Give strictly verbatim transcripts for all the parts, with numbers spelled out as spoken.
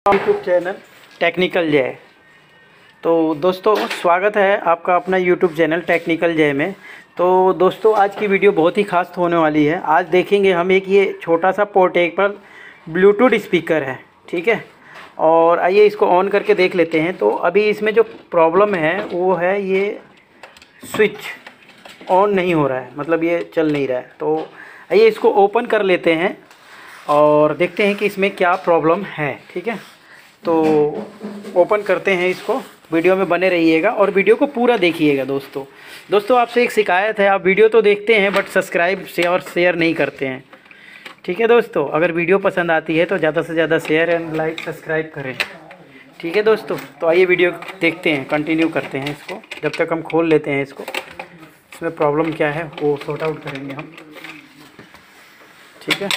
YouTube channel technical जय। तो दोस्तों स्वागत है आपका अपना यूट्यूब चैनल टेक्निकल जय में। तो दोस्तों आज की वीडियो बहुत ही खास होने वाली है। आज देखेंगे हम एक ये छोटा सा पोर्टेबल ब्लूटूथ स्पीकर है, ठीक है। और आइए इसको ऑन करके देख लेते हैं। तो अभी इसमें जो प्रॉब्लम है वो है ये स्विच ऑन नहीं हो रहा है, मतलब ये चल नहीं रहा है। तो आइए इसको ओपन कर लेते हैं और देखते हैं कि इसमें क्या प्रॉब्लम है, ठीक है। तो ओपन करते हैं इसको, वीडियो में बने रहिएगा और वीडियो को पूरा देखिएगा। दोस्तों दोस्तों आपसे एक शिकायत है, आप वीडियो तो देखते हैं बट सब्सक्राइब से और शेयर नहीं करते हैं, ठीक है दोस्तों। अगर वीडियो पसंद आती है तो ज़्यादा से ज़्यादा शेयर एंड लाइक सब्सक्राइब करें, ठीक है दोस्तों। तो आइए वीडियो देखते हैं, कंटिन्यू करते हैं इसको। जब तक हम खोल लेते हैं इसको, इसमें प्रॉब्लम क्या है वो सॉर्ट आउट करेंगे हम, ठीक है।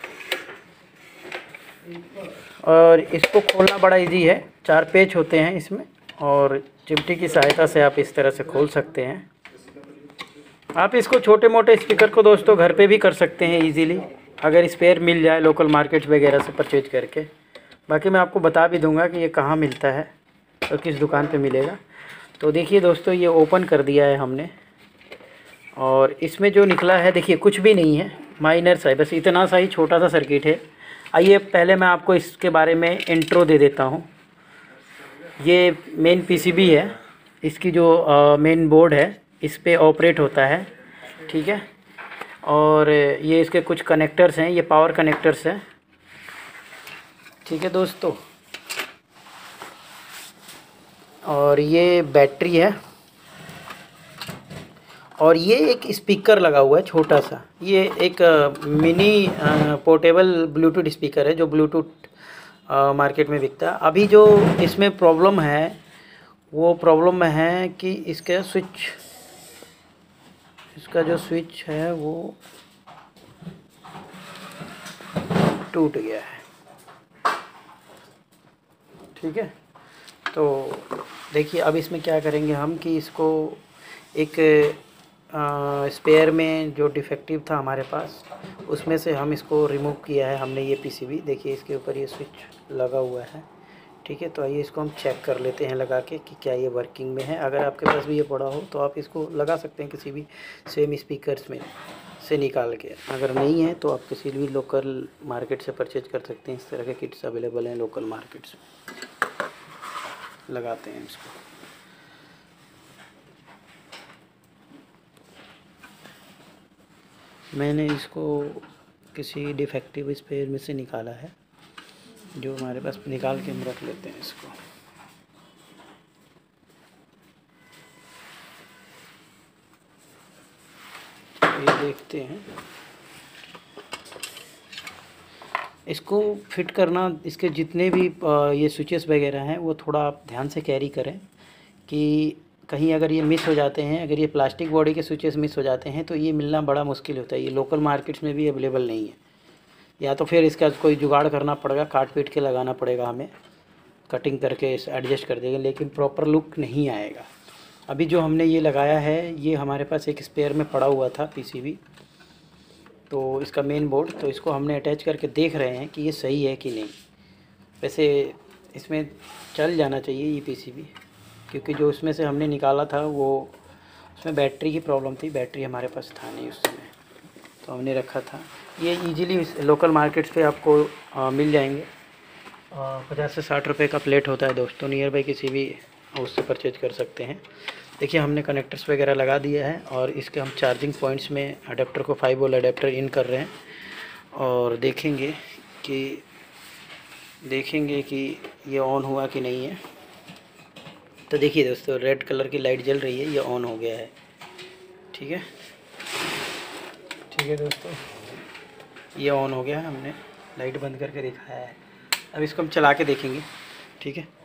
और इसको खोलना बड़ा इजी है, चार पेच होते हैं इसमें और चिमटी की सहायता से आप इस तरह से खोल सकते हैं। आप इसको छोटे मोटे स्पीकर को दोस्तों घर पे भी कर सकते हैं इजीली, अगर स्पेयर मिल जाए लोकल मार्केट वगैरह से परचेज करके। बाकी मैं आपको बता भी दूंगा कि ये कहाँ मिलता है और किस दुकान पे मिलेगा। तो देखिए दोस्तों ये ओपन कर दिया है हमने और इसमें जो निकला है देखिए कुछ भी नहीं है, माइनर सा है, बस इतना सा ही छोटा सा सर्किट है। आइए पहले मैं आपको इसके बारे में इंट्रो दे देता हूँ। ये मेन पीसीबी है, इसकी जो मेन बोर्ड है इस पे ऑपरेट होता है, ठीक है। और ये इसके कुछ कनेक्टर्स हैं, ये पावर कनेक्टर्स हैं, ठीक है दोस्तों। और ये बैटरी है और ये एक स्पीकर लगा हुआ है छोटा सा। ये एक मिनी पोर्टेबल ब्लूटूथ स्पीकर है जो ब्लूटूथ मार्केट में बिकता है। अभी जो इसमें प्रॉब्लम है वो प्रॉब्लम है कि इसका स्विच इसका जो स्विच है वो टूट गया है, ठीक है। तो देखिए अब इसमें क्या करेंगे हम कि इसको एक स्पेयर में जो डिफेक्टिव था हमारे पास उसमें से हम इसको रिमूव किया है हमने। ये पीसीबी देखिए इसके ऊपर ये स्विच लगा हुआ है, ठीक है। तो आइए इसको हम चेक कर लेते हैं लगा के कि क्या ये वर्किंग में है। अगर आपके पास भी ये पड़ा हो तो आप इसको लगा सकते हैं किसी भी सेम स्पीकर्स में से निकाल के। अगर नहीं है तो आप किसी भी लोकल मार्केट से परचेज कर सकते हैं। इस तरह के किट्स अवेलेबल हैं लोकल मार्केट्स में। लगाते हैं इसको, मैंने इसको किसी डिफेक्टिव स्पेयर में से निकाला है जो हमारे पास, निकाल के हम रख लेते हैं इसको। ये देखते हैं इसको फिट करना। इसके जितने भी ये स्विचेस वगैरह हैं वो थोड़ा आप ध्यान से कैरी करें कि कहीं अगर ये मिस हो जाते हैं, अगर ये प्लास्टिक बॉडी के स्विचेस मिस हो जाते हैं तो ये मिलना बड़ा मुश्किल होता है। ये लोकल मार्केट्स में भी अवेलेबल नहीं है, या तो फिर इसका कोई जुगाड़ करना पड़ेगा, काट पीट के लगाना पड़ेगा हमें, कटिंग करके एडजस्ट कर देंगे, लेकिन प्रॉपर लुक नहीं आएगा। अभी जो हमने ये लगाया है ये हमारे पास एक स्पेयर में पड़ा हुआ था पीसीबी, तो इसका मेन बोर्ड, तो इसको हमने अटैच करके देख रहे हैं कि ये सही है कि नहीं। वैसे इसमें चल जाना चाहिए ये पीसीबी, क्योंकि जो उसमें से हमने निकाला था वो उसमें बैटरी की प्रॉब्लम थी, बैटरी हमारे पास था नहीं उस समय, तो हमने रखा था। ये इजीली लोकल मार्केट्स पे आपको आ, मिल जाएंगे। पचास से साठ रुपए का प्लेट होता है दोस्तों, नियर बाई किसी भी उससे परचेज कर सकते हैं। देखिए हमने कनेक्टर्स वगैरह लगा दिया है और इसके हम चार्जिंग पॉइंट्स में अडेप्टर को फाइव वोल्ट अडेप्टर इन कर रहे हैं और देखेंगे कि देखेंगे कि ये ऑन हुआ कि नहीं है। तो देखिए दोस्तों रेड कलर की लाइट जल रही है, ये ऑन हो गया है, ठीक है ठीक है दोस्तों, ये ऑन हो गया है। हमने लाइट बंद करके दिखाया है। अब इसको हम चला के देखेंगे, ठीक है।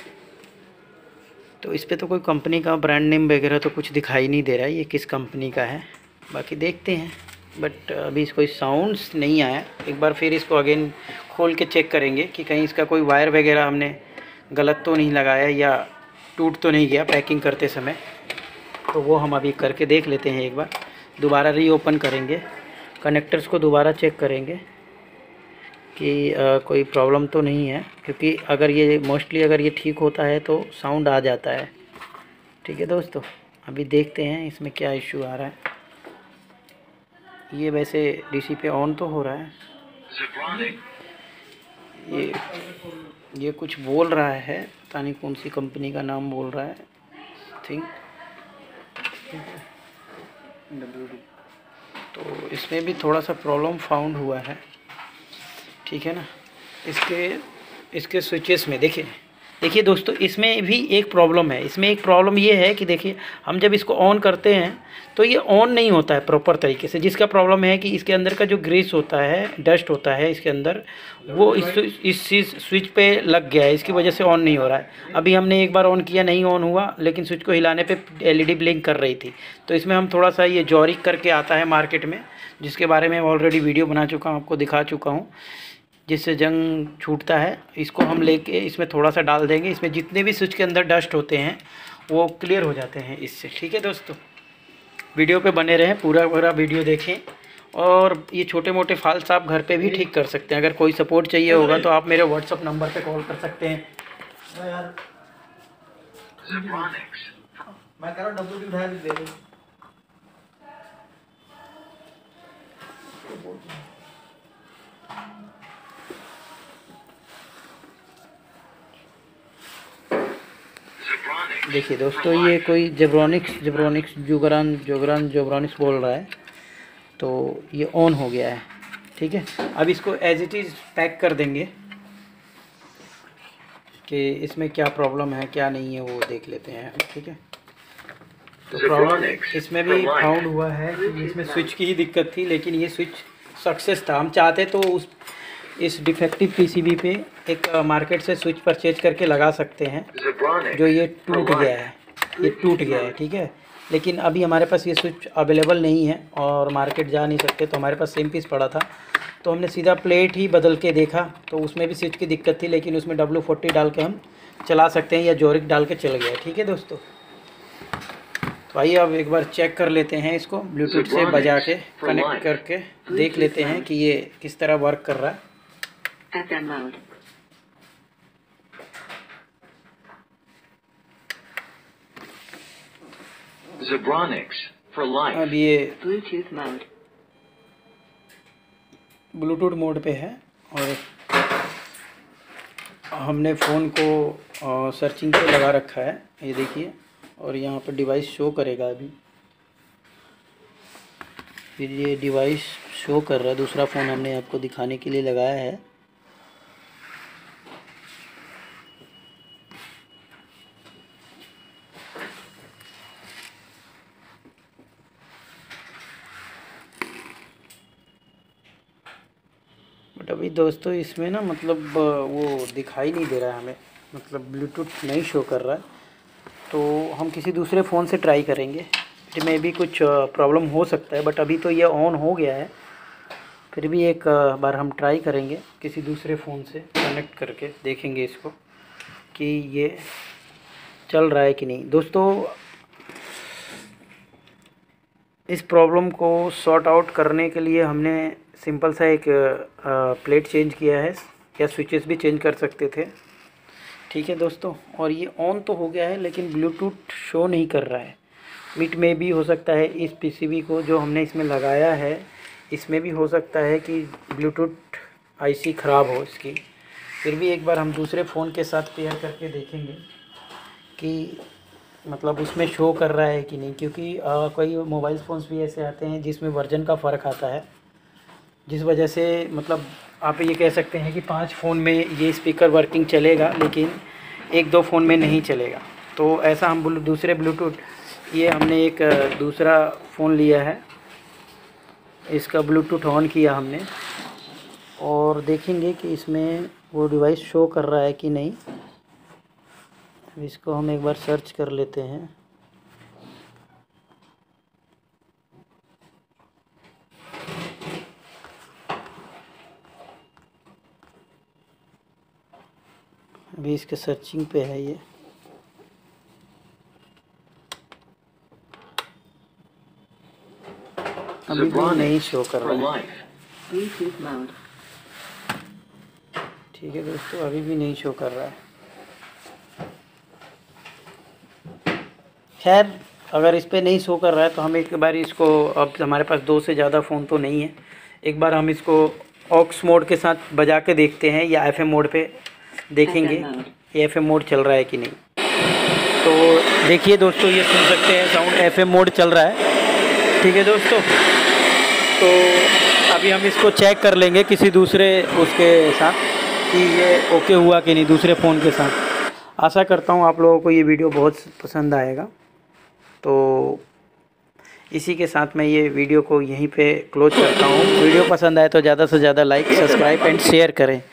तो इस पर तो कोई कंपनी का ब्रांड नेम वगैरह तो कुछ दिखाई नहीं दे रहा है ये किस कंपनी का है, बाकी देखते हैं। बट अभी कोई साउंड्स नहीं आया। एक बार फिर इसको अगेन खोल के चेक करेंगे कि कहीं इसका कोई वायर वगैरह हमने गलत तो नहीं लगाया या टूट तो नहीं गया पैकिंग करते समय। तो वो हम अभी करके देख लेते हैं। एक बार दोबारा रीओपन करेंगे, कनेक्टर्स को दोबारा चेक करेंगे कि आ, कोई प्रॉब्लम तो नहीं है, क्योंकि अगर ये मोस्टली अगर ये ठीक होता है तो साउंड आ जाता है। ठीक है दोस्तों, अभी देखते हैं इसमें क्या इशू आ रहा है। ये वैसे डीसी पे ऑन तो हो रहा है। ये ये कुछ बोल रहा है, पता नहीं कौन सी कंपनी का नाम बोल रहा है, थिंक। तो इसमें भी थोड़ा सा प्रॉब्लम फाउंड हुआ है। ठीक है ना। इसके इसके स्विचेस में देखिए देखिए दोस्तों, इसमें भी एक प्रॉब्लम है। इसमें एक प्रॉब्लम ये है कि देखिए, हम जब इसको ऑन करते हैं तो ये ऑन नहीं होता है प्रॉपर तरीके से। जिसका प्रॉब्लम है कि इसके अंदर का जो ग्रीस होता है, डस्ट होता है इसके अंदर, वो इस इस चीज़ स्विच पे लग गया है, इसकी वजह से ऑन नहीं हो रहा है। अभी हमने एक बार ऑन किया, नहीं ऑन हुआ, लेकिन स्विच को हिलाने पे एलईडी ब्लिंक कर रही थी। तो इसमें हम थोड़ा सा ये जॉरिक करके आता है मार्केट में, जिसके बारे में ऑलरेडी वीडियो बना चुका हूँ, आपको दिखा चुका हूँ, जिससे जंग छूटता है। इसको हम लेके इसमें थोड़ा सा डाल देंगे, इसमें जितने भी स्विच के अंदर डस्ट होते हैं वो क्लियर हो जाते हैं इससे। ठीक है दोस्तों, वीडियो पे बने रहें, पूरा पूरा वीडियो देखें। और ये छोटे मोटे फॉल्ट्स आप घर पे भी ठीक कर सकते हैं। अगर कोई सपोर्ट चाहिए होगा तो आप मेरे व्हाट्सअप नंबर पे कॉल कर सकते हैं। मैं कह रहा हूं डब्ल्यू डी उठा दे दे। देखिए दोस्तों, ये कोई जेब्रॉनिक्स जेब्रॉनिक्स जोगरान जोगरान जोब्रॉनिक्स बोल रहा है, तो ये ऑन हो गया है। ठीक है, अब इसको एज इट इज़ पैक कर देंगे कि इसमें क्या प्रॉब्लम है क्या नहीं है, वो देख लेते हैं। ठीक है, तो प्रॉब्लम इसमें भी फाउंड हुआ है कि इसमें स्विच की ही दिक्कत थी, लेकिन ये स्विच सक्सेस था। हम चाहते तो उस इस डिफेक्टिव पीसीबी पे एक मार्केट से स्विच परचेज करके लगा सकते हैं, जो ये टूट गया है, ये टूट गया है। ठीक है, लेकिन अभी हमारे पास ये स्विच अवेलेबल नहीं है और मार्केट जा नहीं सकते, तो हमारे पास सेम पीस पड़ा था, तो हमने सीधा प्लेट ही बदल के देखा, तो उसमें भी स्विच की दिक्कत थी, लेकिन उसमें डब्ल्यू फोर्टी डाल के हम चला सकते हैं, या जोरिक डाल के चल गया। ठीक है दोस्तों, तो आइए अब एक बार चेक कर लेते हैं इसको, ब्लूटूथ से बजा के कनेक्ट करके देख लेते हैं कि ये किस तरह वर्क कर रहा है। F M mode. Zebronics for life. अब ये Bluetooth mode. ब्लूटूथ मोड पे है, और हमने फ़ोन को सर्चिंग पे लगा रखा है, ये देखिए, और यहाँ पर डिवाइस शो करेगा अभी। फिर ये डिवाइस शो कर रहा है, दूसरा फ़ोन हमने आपको दिखाने के लिए लगाया है। बट अभी दोस्तों इसमें ना मतलब वो दिखाई नहीं दे रहा है हमें, मतलब ब्लूटूथ नहीं शो कर रहा है, तो हम किसी दूसरे फ़ोन से ट्राई करेंगे। इसमें भी कुछ प्रॉब्लम हो सकता है, बट अभी तो ये ऑन हो गया है। फिर भी एक बार हम ट्राई करेंगे किसी दूसरे फ़ोन से कनेक्ट करके, देखेंगे इसको कि ये चल रहा है कि नहीं। दोस्तों, इस प्रॉब्लम को सॉर्ट आउट करने के लिए हमने सिंपल सा एक प्लेट चेंज किया है, या स्विचेस भी चेंज कर सकते थे। ठीक है दोस्तों, और ये ऑन तो हो गया है, लेकिन ब्लूटूथ शो नहीं कर रहा है। मिट में भी हो सकता है इस पीसीबी को जो हमने इसमें लगाया है, इसमें भी हो सकता है कि ब्लूटूथ आईसी ख़राब हो इसकी। फिर भी एक बार हम दूसरे फ़ोन के साथ पेयर करके देखेंगे कि मतलब उसमें शो कर रहा है कि नहीं, क्योंकि आ, कई मोबाइल फ़ोन्स भी ऐसे आते हैं जिसमें वर्जन का फ़र्क आता है, जिस वजह से मतलब आप ये कह सकते हैं कि पांच फ़ोन में ये स्पीकर वर्किंग चलेगा, लेकिन एक दो फ़ोन में नहीं चलेगा। तो ऐसा हम ब्लू दूसरे ब्लूटूथ, ये हमने एक दूसरा फ़ोन लिया है, इसका ब्लूटूथ ऑन किया हमने, और देखेंगे कि इसमें वो डिवाइस शो कर रहा है कि नहीं। अब इसको हम एक बार सर्च कर लेते हैं। अभी इसके सर्चिंग पे है ये। अभी भी नहीं शो कर रहा है। ठीक है दोस्तों, अभी भी नहीं शो कर रहा है। खैर, अगर इस पे नहीं शो कर रहा है तो हम एक बार इसको, अब हमारे पास दो से ज़्यादा फ़ोन तो नहीं है, एक बार हम इसको ऑक्स मोड के साथ बजा के देखते हैं या एफएम मोड पे देखेंगे ये एफएम मोड चल रहा है कि नहीं। तो देखिए दोस्तों, ये सुन सकते हैं साउंड, एफएम मोड चल रहा है। ठीक है दोस्तों, तो अभी हम इसको चेक कर लेंगे किसी दूसरे उसके साथ कि ये ओके हुआ कि नहीं, दूसरे फ़ोन के साथ। आशा करता हूँ आप लोगों को ये वीडियो बहुत पसंद आएगा। तो इसी के साथ मैं ये वीडियो को यहीं पे क्लोज करता हूँ। वीडियो पसंद आए तो ज़्यादा से ज़्यादा लाइक, सब्सक्राइब एंड शेयर करें।